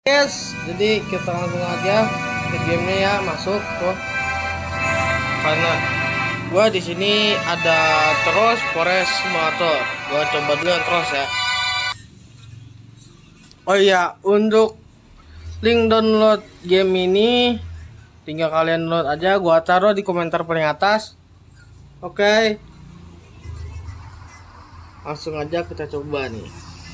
Guys, jadi kita langsung aja ke gamenya ya, masuk tuh. Karena gua di sini ada terus Forest Simulator. Gua coba dulu yang terus ya. Oh iya, untuk link download game ini tinggal kalian download aja, gua taruh di komentar paling atas. Oke. Langsung aja kita coba nih.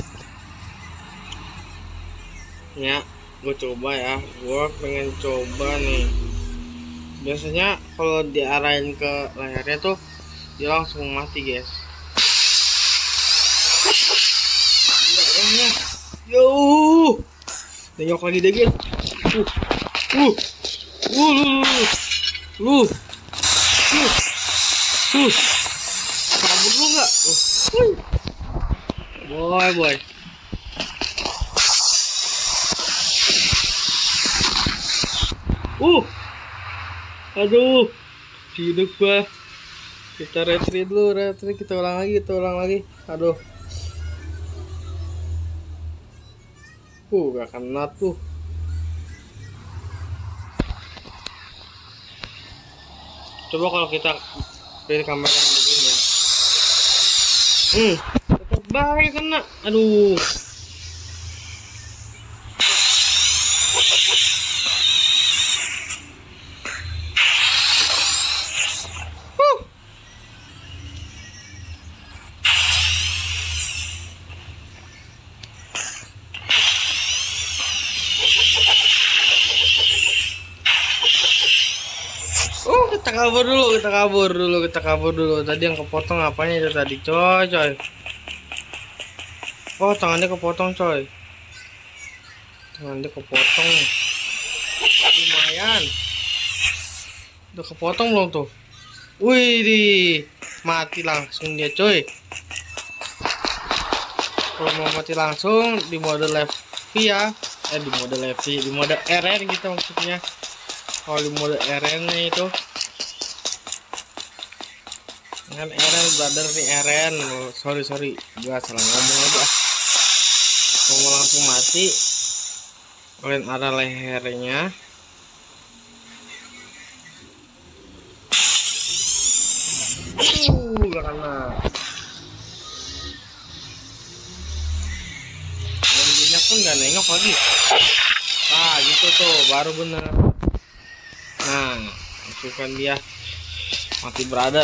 Ya, gue coba ya. Gue pengen coba nih. Biasanya kalau diarahin ke layarnya tuh dia langsung mati, guys. Yo, tengok lagi deh, guys. Lu, kabur lu nggak? Boy. Aduh, hidup gua. Kita retreat dulu, kita ulang lagi. Aduh. Gak kena tuh. Coba kalau kita pilih kamera yang begini ya. Tetap baik kena. Aduh. Kita kabur dulu. Tadi yang kepotong apanya itu tadi, coy. Oh, tangannya kepotong, coy. Lumayan. Udah kepotong belum tuh? Wih, mati langsung dia, coy. Kalau mau mati langsung di mode Levi ya. Di mode RN gitu maksudnya. Kalau di mode RN itu kan RN brother nih, RN. Sorry gua salah ngomong aja. Kalau mau langsung mati, kalian arah lehernya. Gak kena. Gantinya pun gak nengok lagi. Gitu tuh, baru bener. Nah, masukkan dia. Mati brother.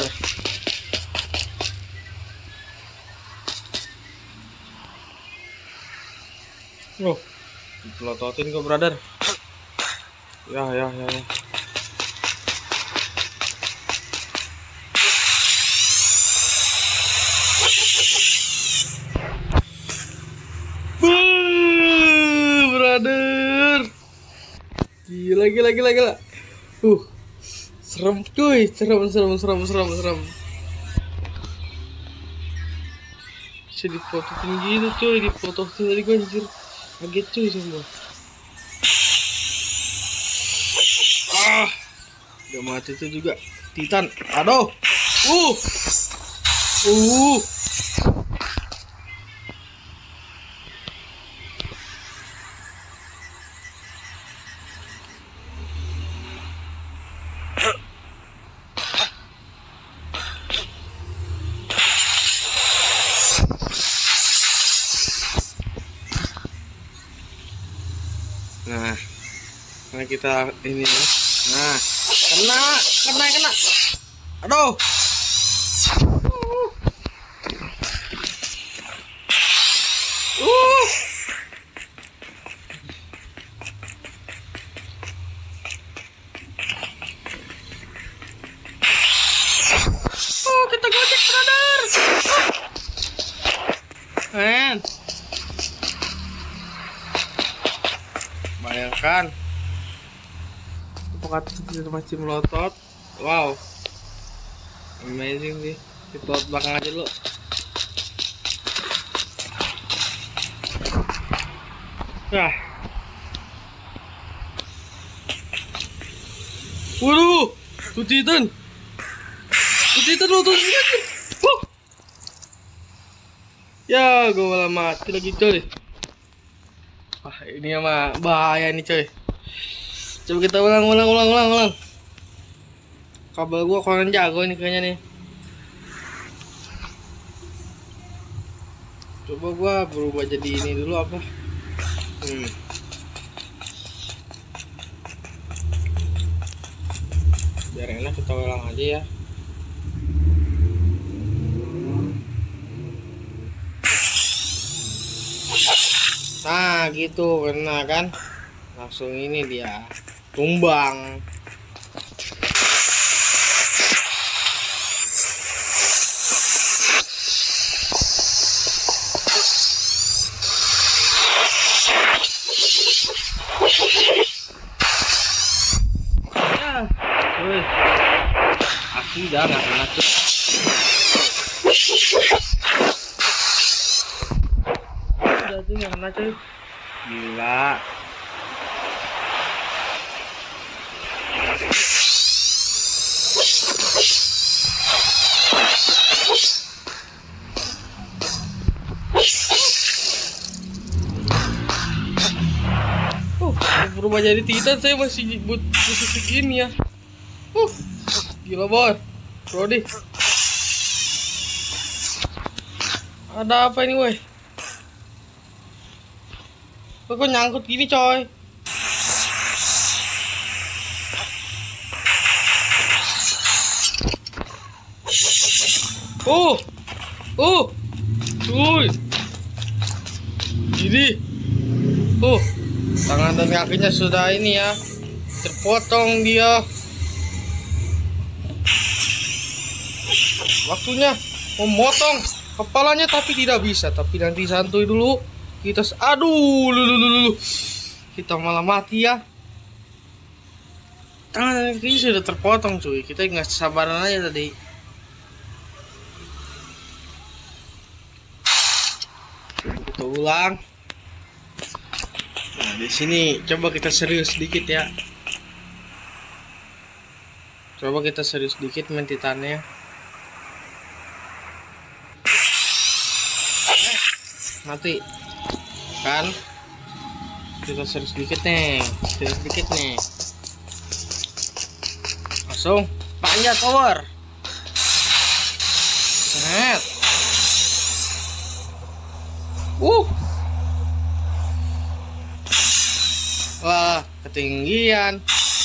Dipelototin kok brother. Ya. Brother. Gila. Serem cuy, serem. Bisa dipototin gitu cuy, dipototin tadi gue anjir. Kaget cuy semua. Udah mati tuh juga Titan. Aduh. Nah, karena kita ini ya. Nah, kena. Aduh. Kita gojek brother. Men. Bayangkan. Apakah itu masih melotot? Wow. Amazing sih. Kita lihat belakang aja dulu. Waduh, tuh Titan tuh. Ya, gue malah mati lagi coy. Wah, ini mah bahaya nih coy. Coba kita ulang. Kabel gua kurang jago ini kayaknya nih. Coba gua berubah jadi ini dulu apa? Biar enak kita ulang aja ya. Nah gitu, kena kan? Langsung ini dia tumbang. Ya, woi, asli dah nggak kena tuh. Udah tuh nggak kena cuy. Gila. Berubah jadi Titan saya masih butuh segini ya. Gila boy. Brody. Ada apa ini woi? Kok nyangkut gini coy? Cuy. Jadi. Tangan dan kakinya sudah ini ya. Terpotong dia. Waktunya memotong kepalanya tapi tidak bisa. Tapi nanti santuy dulu. Kita aduh, kita malah mati ya. Tangan dan kakinya sudah terpotong cuy. Kita nggak sabaran aja tadi. Kita ulang. Nah, di sini coba kita serius sedikit ya. Coba kita serius sedikit main Titannya. Mati. Kan? Kita serius sedikit nih. Langsung panjat power. Set. Wah, ketinggian.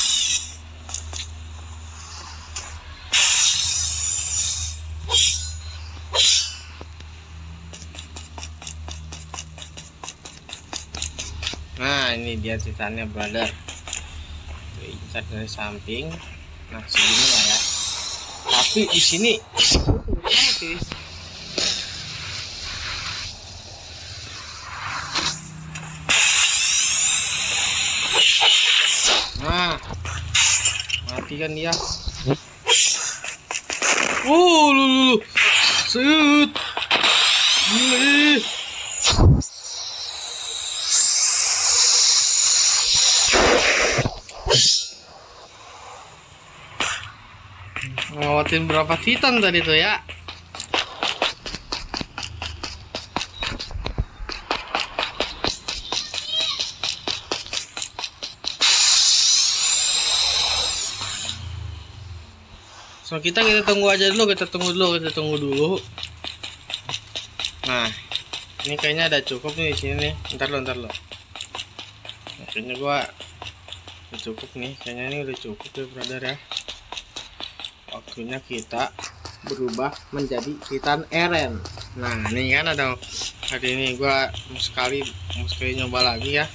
Nah, ini dia Titannya, brother. Incar dari samping. Nah, segini lah ya. Tapi di sini nah, mati kan dia. Lulu. Set. Gile. Ngawatin berapa Titan tadi tuh ya? So kita tunggu aja dulu, kita tunggu dulu. Nah, ini kayaknya ada cukup nih di sini nih. Ntar lo. Nah, kayaknya gua udah cukup nih. Kayaknya ini udah cukup ya, brother ya. Waktunya kita berubah menjadi Titan Eren. Nah, ini kan ada hari ini gua mau sekali nyoba lagi ya.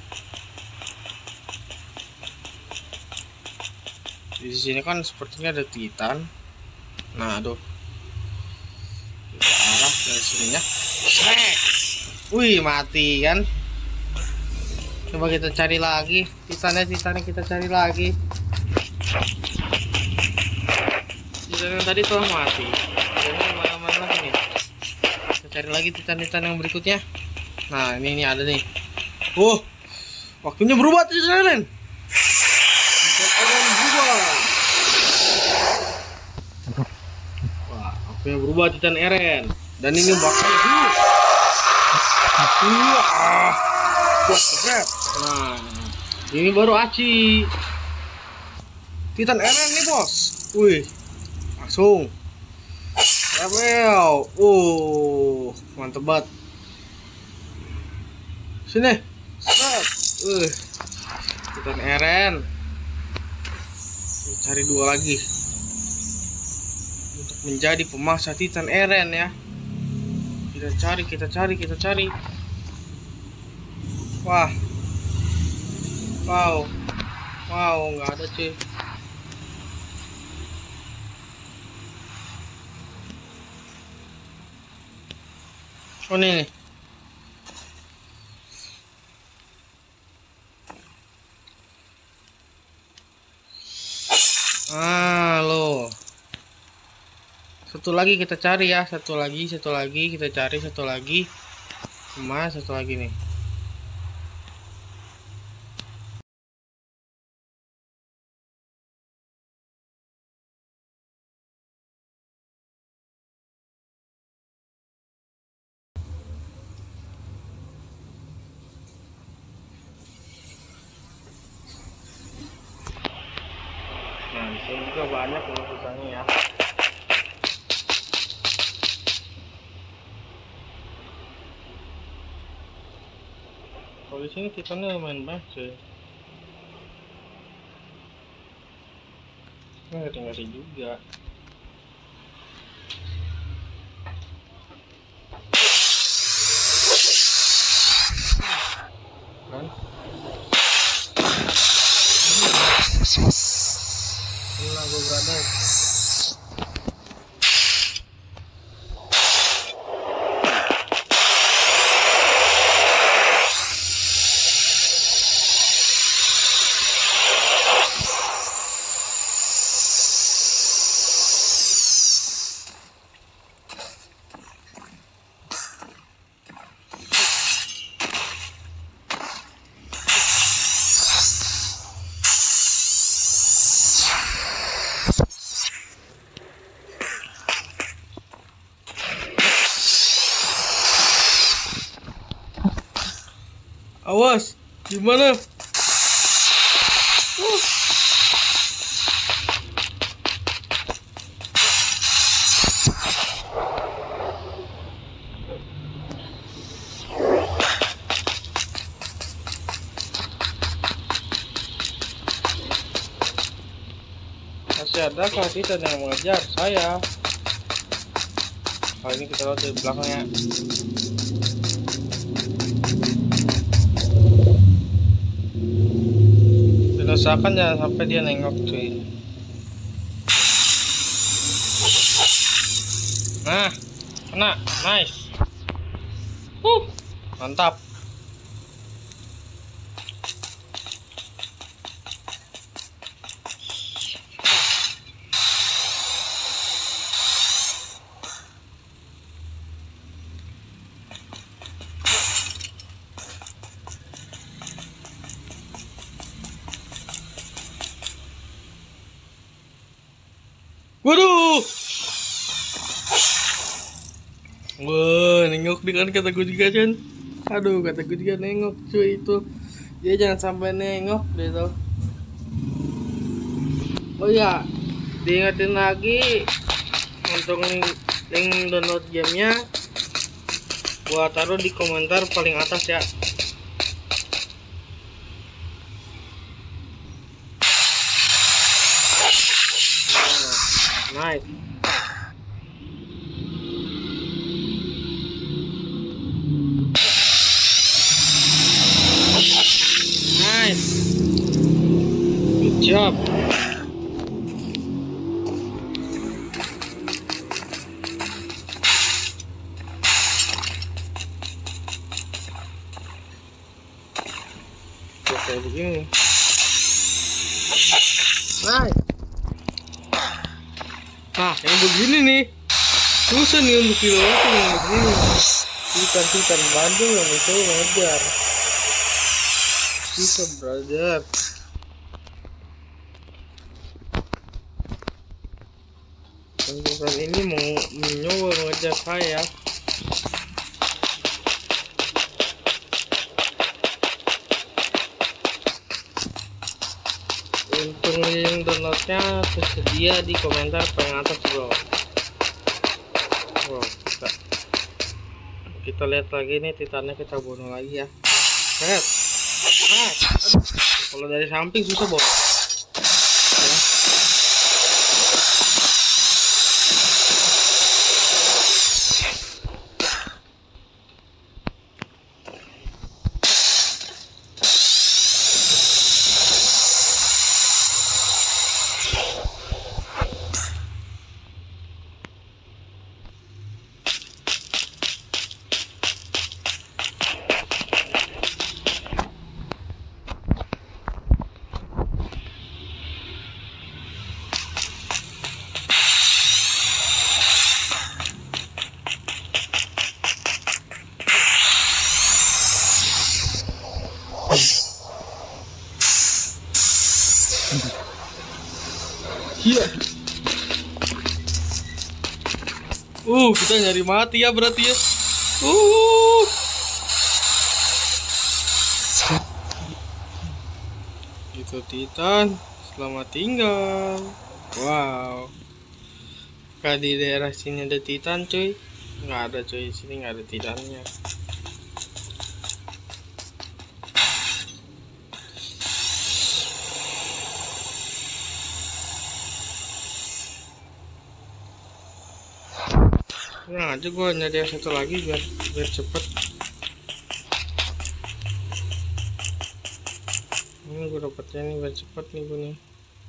Di sini kan sepertinya ada Titan. Nah, aduh. Kita arah dari sininya. Wih, mati kan. Coba kita cari lagi. Titannya kita cari lagi. Titan yang tadi telah mati. Titannya mana lagi nih? Kita cari lagi Titan yang berikutnya. Nah, ini ada nih. Waktunya berubah Titan Eren. Titan Eren berubah. Yang berubah Titan Eren, dan ini bakal Nah, ini baru aci. Titan Eren nih bos. Wih, langsung. Level. Mantep banget. Sini. Set. Titan Eren. Cari 2 lagi. Untuk menjadi pemangsa Titan Eren ya. Kita cari. Wah. Wow, nggak ada cuy. Oh nih. Loh. Satu lagi kita cari ya, satu lagi kita cari satu lagi. Satu lagi nih. Nah, di sini juga banyak susahnya ya. Kalau di sini titannya lumayan banyak cuy. Ngeri juga. Kan? Inilah gue berada. Awas, gimana? Masih ada kah titan yang mengejar saya? Kali ini kita lihat dari belakangnya. Usahakan jangan sampai dia nengok cuy. Nah, kena, nice. Mantap. Waduh. Wah, nengok dengan kata gue juga kan. Aduh, kata gue juga nengok cuy itu. Dia jangan sampai nengok deh tuh. Oh ya, diingetin lagi untuk link download gamenya gua taruh di komentar paling atas ya. Nice. Nice. Good job. Kayak begini. Nice. Nah, yang begini nih susah nih untuk dilewatin yang begini. Ikan bandung yang itu ngejar. Bisa brother. Ikan ini mau mencoba mengejar saya. downloadnya tersedia di komentar paling atas bro. Wow, kita lihat lagi nih titannya, kita bunuh lagi ya. Lihat, kalau dari samping susah bro. Iya. Kita nyari mati ya berarti ya. Itu Titan, selamat tinggal. Wow. Kan di daerah sini ada Titan cuy. Nggak ada cuy, sini nggak ada Titannya. Nah aja gue nyari yang satu lagi biar cepet. Ini gue dapetnya nih biar cepet nih gue nih.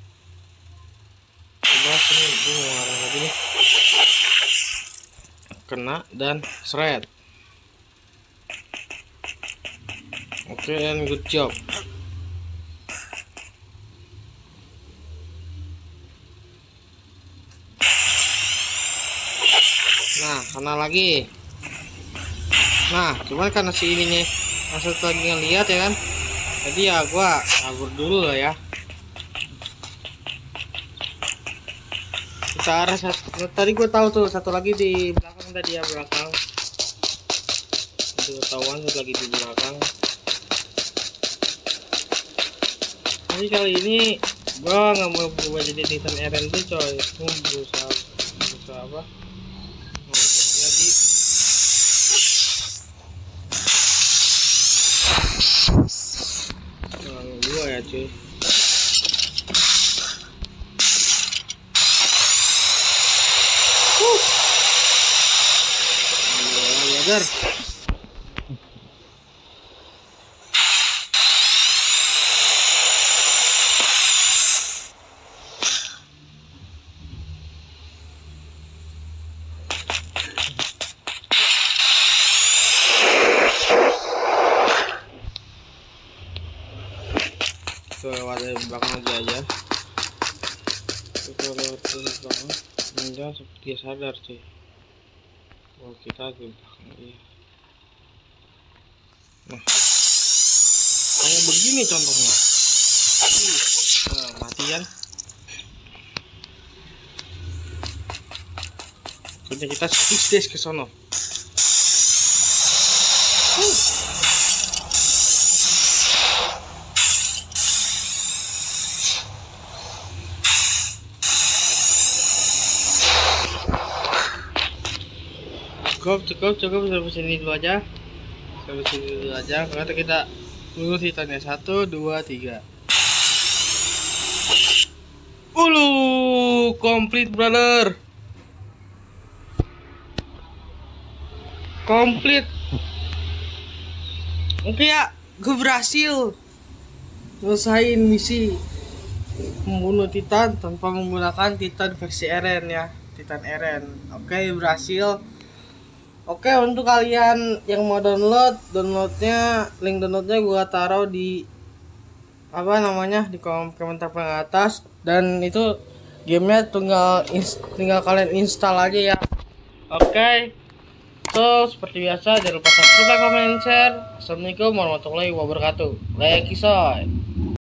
Coba sini gue mau ngarang lagi nih. Kena dan shred. Oke, and good job. Nah, kena lagi. Nah, cuman karena si ininya masih lagi ngeliat ya kan. Jadi ya gua kabur dulu lah ya. Kita arah satu. Tadi gua tahu tuh satu lagi di belakang tadi ya, belakang. Itu ketahuan satu lagi di belakang. Tapi kali ini gua nggak mau berubah jadi Titan Eren tuh coy. Berusaha apa? Lagi dua ya cuy. Belajar. Tuh lewat dari belakang aja. Kita lewat dari belakang. Enggak, dia sadar cuy. Oh kita di belakang dia. Nah, kayak begini contohnya. Nah, matian. Jadi kita switch ke sono. Cukup sampai sini dulu aja. Karena kita dulu Titannya 1, 2, 3. Complete brother. Complete. Oke ya, gue berhasil ngelesain misi membunuh Titan tanpa menggunakan Titan versi Eren ya, Titan Eren. Oke, berhasil. Oke, untuk kalian yang mau downloadnya, link downloadnya gua taruh di di komentar paling atas. Dan itu gamenya tinggal kalian install aja ya. Oke, so seperti biasa jangan lupa subscribe, like, comment, share. Assalamualaikum warahmatullahi wabarakatuh. Like, soy.